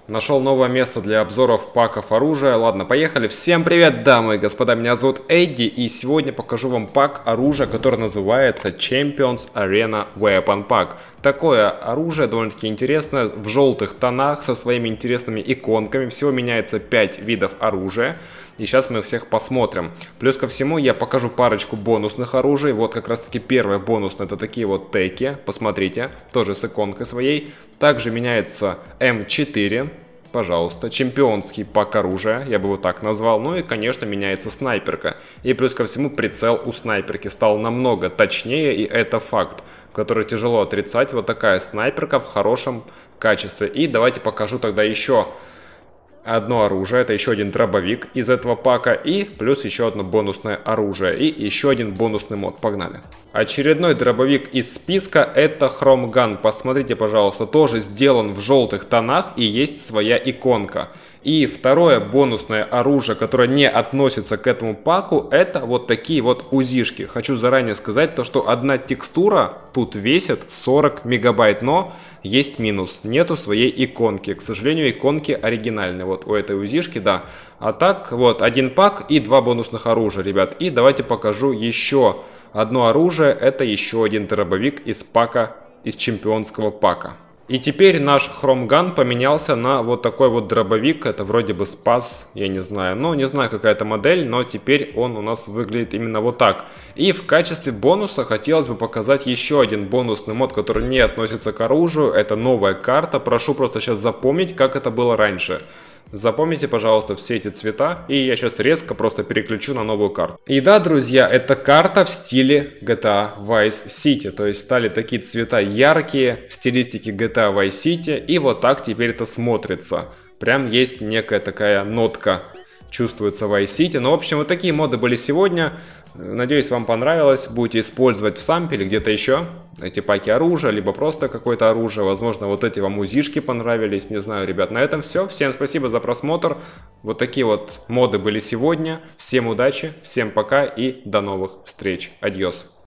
Нашел новое место для обзоров паков оружия. Ладно, поехали. Всем привет, дамы и господа, меня зовут Эдди, и сегодня покажу вам пак оружия, который называется Champions Arena Weapon Pack. Такое оружие довольно-таки интересное, в желтых тонах, со своими интересными иконками. Всего меняется 5 видов оружия. И сейчас мы всех посмотрим. Плюс ко всему я покажу парочку бонусных оружий. Вот как раз таки первое бонусное, это такие вот теки. Посмотрите, тоже с иконкой своей. Также меняется М4. Пожалуйста, чемпионский пак оружия, я бы его так назвал. Ну и, конечно, меняется снайперка. И плюс ко всему прицел у снайперки стал намного точнее, и это факт, который тяжело отрицать. Вот такая снайперка в хорошем качестве. И давайте покажу тогда еще одно оружие, это еще один дробовик из этого пака, и плюс еще одно бонусное оружие, и еще один бонусный мод. Погнали. Очередной дробовик из списка, это Хромган. Посмотрите, пожалуйста, тоже сделан в желтых тонах и есть своя иконка. И второе бонусное оружие, которое не относится к этому паку, это вот такие вот УЗИшки. Хочу заранее сказать то, что одна текстура тут весит 40 мегабайт, но есть минус, нету своей иконки. К сожалению, иконки оригинальные вот у этой УЗИшки, да. А так, вот один пак и два бонусных оружия, ребят. И давайте покажу еще одно оружие, это еще один дробовик из пака, из чемпионского пака. И теперь наш Хромган поменялся на вот такой вот дробовик, это вроде бы спас, я не знаю, ну не знаю какая это модель, но теперь он у нас выглядит именно вот так. И в качестве бонуса хотелось бы показать еще один бонусный мод, который не относится к оружию, это новая карта, прошу просто сейчас запомнить, как это было раньше. Запомните, пожалуйста, все эти цвета, и я сейчас резко просто переключу на новую карту. И да, друзья, это карта в стиле GTA Vice City, то есть стали такие цвета яркие в стилистике GTA Vice City, и вот так теперь это смотрится. Прям есть некая такая нотка, чувствуется в Vice City. Ну, в общем, вот такие моды были сегодня. Надеюсь, вам понравилось. Будете использовать в сампе или где-то еще эти паки оружия, либо просто какое-то оружие. Возможно, вот эти вам УЗИшки понравились. Не знаю, ребят. На этом все. Всем спасибо за просмотр. Вот такие вот моды были сегодня. Всем удачи, всем пока и до новых встреч. Адьос.